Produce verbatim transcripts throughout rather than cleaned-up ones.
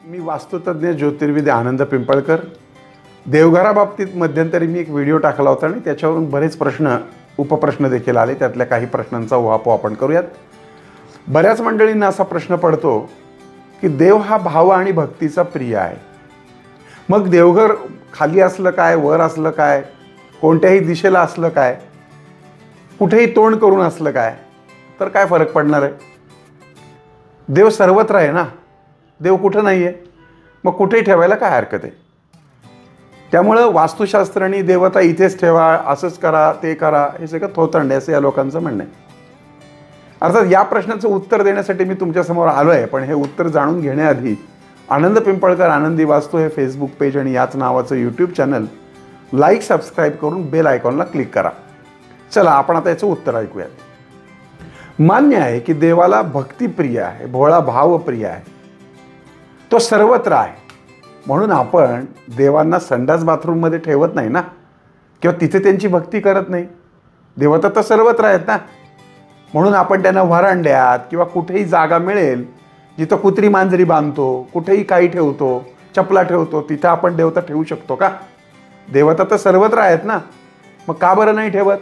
मी वास्तुतज्ञ ज्योतिर्विद आनंद पिंपळकर. देवघराबाबतीत मध्यंतरी मी एक व्हिडिओ टाकला होता आणि त्याच्यावरून बरेच प्रश्न उपप्रश्न देखील आले. त्यातल्या काही प्रश्नांचा उहापोह आपण करूयात. बऱ्याच मंडळींना असा प्रश्न पडतो की देव हा भाव आणि भक्तीचा प्रिय आहे. मग देवघर खाली असलं काय, वर असलं काय, कोणत्याही दिशेला असलं काय, कुठेही तोंड करून असलं काय, तर काय फरक पडणार आहे? देव सर्वत्र आहे ना. देव कुठं नाही आहे, मग कुठेही ठेवायला काय हरकत आहे? त्यामुळं वास्तुशास्त्राने देवता इथेच ठेवा, असंच करा, ते करा, हे सगळं थोतांड आहे असं या लोकांचं म्हणणं आहे. अर्थात या प्रश्नाचं उत्तर देण्यासाठी मी तुमच्यासमोर आलो आहे, पण हे उत्तर जाणून घेण्याआधी आनंद पिंपळकर आनंदी वास्तू हे फेसबुक पेज आणि याच नावाचं यूट्यूब चॅनल लाईक सबस्क्राईब करून बेल आयकॉनला क्लिक करा. चला आपण आता याचं उत्तर ऐकूयात. मान्य आहे की देवाला भक्तिप्रिय आहे, भोळा भावप्रिय आहे, तो सर्वत्र आहे. म्हणून आपण देवांना संडास बाथरूममध्ये ठेवत नाही ना, किंवा तिथे त्यांची भक्ती करत नाही. देवता तर सर्वत्र आहेत ना. म्हणून आपण त्यांना व्हरांड्यात किंवा कुठेही जागा मिळेल जिथं कुत्री मांजरी बांधतो, कुठेही काही ठेवतो, चपला ठेवतो, तिथं आपण देवता ठेवू शकतो का? देवता तर सर्वत्र आहेत ना, मग का बरं नाही ठेवत?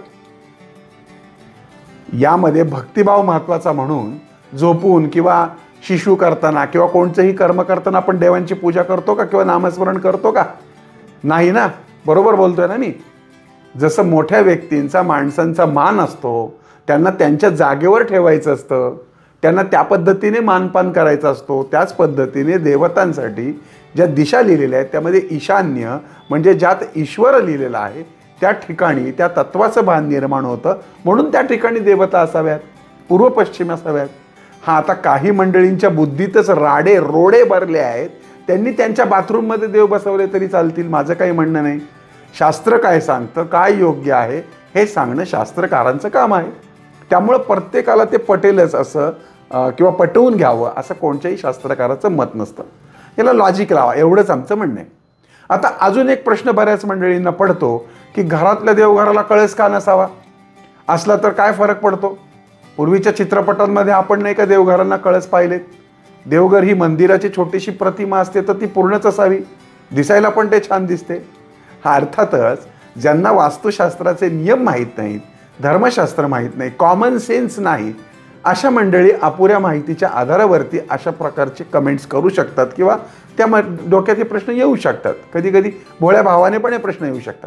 यामध्ये भक्तिभाव महत्त्वाचा म्हणून झोपून किंवा शिशु करताना किंवा कोणतंही कर्म करताना आपण देवांची पूजा करतो का किंवा नामस्मरण करतो का? नाही ना. बरोबर बोलतोय ना मी? जसं मोठ्या व्यक्तींचा माणसांचा मान असतो, त्यांना त्यांच्या जागेवर ठेवायचं असतं, त्यांना त्या पद्धतीने मानपान करायचा असतो, त्याच पद्धतीने देवतांसाठी ज्या दिशा लिहिलेल्या आहेत त्यामध्ये ईशान्य म्हणजे ज्यात ईश्वर लिहिलेला आहे त्या ठिकाणी त्या तत्वाचं भान निर्माण होतं. म्हणून त्या ठिकाणी देवता असाव्यात, पूर्व पश्चिम असाव्यात. हा, आता काही मंडळींच्या बुद्धीतच राडे रोडे भरले आहेत, त्यांनी त्यांच्या बाथरूममध्ये देव बसवले तरी चालतील, माझं काही म्हणणं नाही. शास्त्र काय सांगतं, काय योग्य आहे हे सांगणं शास्त्रकारांचं काम आहे. त्यामुळं प्रत्येकाला ते पटेलच असं किंवा पटवून घ्यावं असं कोणत्याही शास्त्रकाराचं मत नसतं. याला लॉजिक लावा, एवढंच आमचं म्हणणं आहे. आता अजून एक प्रश्न बऱ्याच मंडळींना पडतो की घरातल्या देवघराला कळस का नसावा? असला तर काय फरक पडतो? पूर्वीच्या चित्रपटांमध्ये आपण नाही का देवघरांना कळस पाहिलेत? देवघर ही मंदिराची छोटीशी प्रतिमा असते तर ती पूर्णच असावी, दिसायला पण ते छान दिसते. हा, अर्थातच ज्यांना वास्तुशास्त्राचे नियम माहीत नाहीत, धर्मशास्त्र माहीत नाही, कॉमन सेन्स नाही, अशा मंडळी अपुऱ्या माहितीच्या आधारावरती अशा प्रकारचे कमेंट्स करू शकतात किंवा त्या म डोक्यात हे प्रश्न येऊ शकतात. कधी कधी भोळ्या भावाने पण हे प्रश्न येऊ शकतात.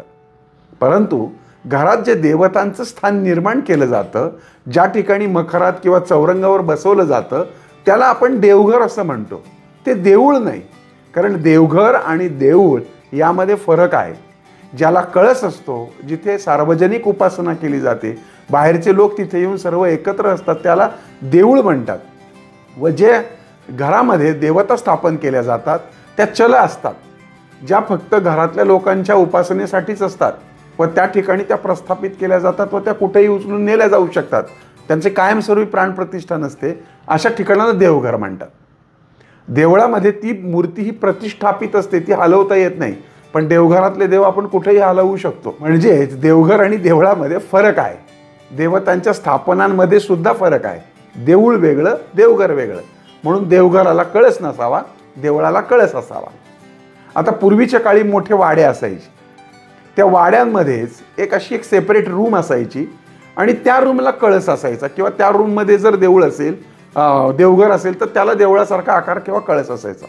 परंतु घरात जे देवतांचं स्थान निर्माण केलं जातं, ज्या ठिकाणी मखरात किंवा चौरंगावर बसवलं जातं, त्याला आपण देवघर असं म्हणतो. ते देऊळ नाही. कारण देवघर आणि देऊळ यामध्ये फरक आहे. ज्याला कळस असतो, जिथे सार्वजनिक उपासना केली जाते, बाहेरचे लोक तिथे येऊन सर्व एकत्र असतात, त्याला देऊळ म्हणतात. व जे घरामध्ये देवता स्थापन केल्या जातात त्या चल असतात, ज्या फक्त घरातल्या लोकांच्या उपासनेसाठीच असतात व त्या ठिकाणी त्या प्रस्थापित केल्या जातात व त्या कुठेही उचलून नेल्या जाऊ शकतात. त्यांचे कायमस्वरूपी प्राणप्रतिष्ठा नसते. अशा ठिकाणाला देवघर म्हणतात. देवळामध्ये ती मूर्ती ही प्रतिष्ठापित असते, ती हलवता येत नाही. पण देवघरातले देव आपण कुठेही हलवू शकतो. म्हणजेच देवघर आणि देवळामध्ये फरक आहे. देवतांच्या स्थापनांमध्ये सुद्धा फरक आहे. देऊळ वेगळं, देवघर वेगळं. म्हणून देवघराला कळस नसावा, देवळाला कळस असावा. आता पूर्वीच्या काळी मोठे वाडे असायचे. त्या वाड्यांमध्येच एक अशी एक सेपरेट रूम असायची आणि त्या रूमला कळस असायचा किंवा त्या रूममध्ये जर देऊळ असेल, देवघर असेल तर त्याला देवळासारखा आकार किंवा कळस असायचा.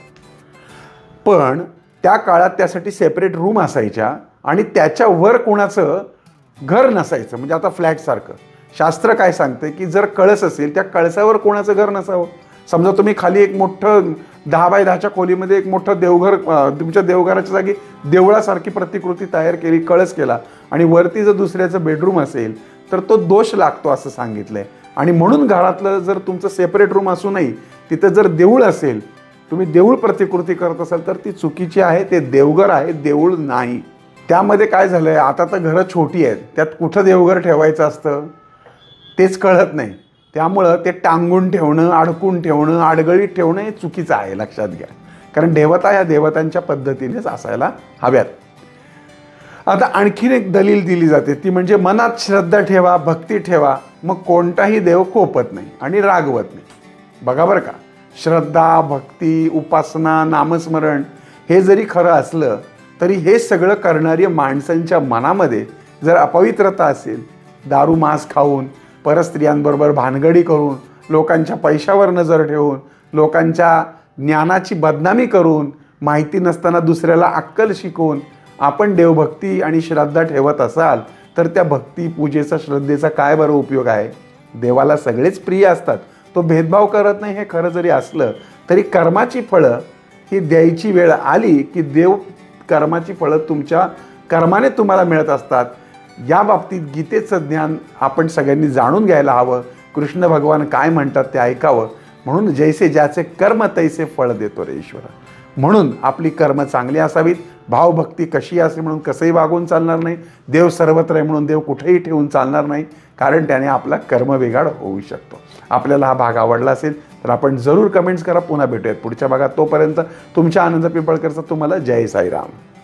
पण त्या काळात त्यासाठी सेपरेट रूम असायच्या आणि त्याच्यावर कोणाचं घर नसायचं. म्हणजे आता फ्लॅटसारखं. शास्त्र काय सांगते की जर कळस असेल त्या कळसावर कोणाचं घर नसावं. समजा तुम्ही खाली एक मोठं दहा बाय दहाच्या खोलीमध्ये एक मोठं देवघर, तुमच्या देवघराच्या जागी देवळासारखी प्रतिकृती तयार केली, कळस केला आणि वरती जर दुसऱ्याचं बेडरूम असेल तर तो दोष लागतो असं सांगितलंय. आणि म्हणून घरातलं जर तुमचं सेपरेट रूम असूनही तिथं जर देऊळ असेल, तुम्ही देऊळ प्रतिकृती करत असाल तर ती चुकीची आहे. ते देवघर आहे, देऊळ नाही. त्यामध्ये काय झालंय, आता तर घरं छोटी आहेत, त्यात कुठं देवघर ठेवायचं असतं तेच कळत नाही. त्यामुळं ते टांगून ठेवणं, अडकून ठेवणं, आडगळीत ठेवणं हे चुकीचं आहे, लक्षात घ्या. कारण देवता या देवतांच्या पद्धतीनेच असायला हव्यात. आता आणखीन एक दलील दिली जाते, ती म्हणजे मनात श्रद्धा ठेवा, भक्ती ठेवा, मग कोणताही देव कोपत नाही आणि रागवत नाही. बघा बरं का, श्रद्धा, भक्ती, उपासना, नामस्मरण हे जरी खरं असलं तरी हे सगळं करणारी माणसांच्या मनामध्ये जर अपवित्रता असेल, दारू मांस खाऊन, परस्त्रियांबरोबर भानगडी करून, लोकांच्या पैशावर नजर ठेवून, लोकांच्या ज्ञानाची बदनामी करून, माहिती नसताना दुसऱ्याला अक्कल शिकवून आपण देवभक्ती आणि श्रद्धा ठेवत असाल तर त्या भक्ती, पूजेचा, श्रद्धेचा काय बरं उपयोग आहे? देवाला सगळेच प्रिय असतात, तो भेदभाव करत नाही हे खरं जरी असलं तरी कर्माची फळं ही द्यायची वेळ आली की देव कर्माची फळं तुमच्या कर्माने तुम्हाला मिळत असतात. या बाबतीत गीतेचं ज्ञान आपण सगळ्यांनी जाणून घ्यायला हवं. कृष्ण भगवान काय म्हणतात ते ऐकावं. म्हणून जैसे ज्याचे कर्म तैसे फळ देतो रे ईश्वर. म्हणून आपली कर्म चांगली असावीत. भावभक्ती कशी असे म्हणून कसंही वागून चालणार नाही. देव सर्वत्र आहे म्हणून देव कुठेही ठेवून चालणार नाही, कारण त्याने आपला कर्मबिघाड होऊ शकतो. आपल्याला हा भाग आवडला असेल तर आपण जरूर कमेंट्स करा. पुन्हा भेटूयात पुढच्या भागात. तोपर्यंत तुमच्या आनंद पिंपळकरचा तुम्हाला जय साईराम.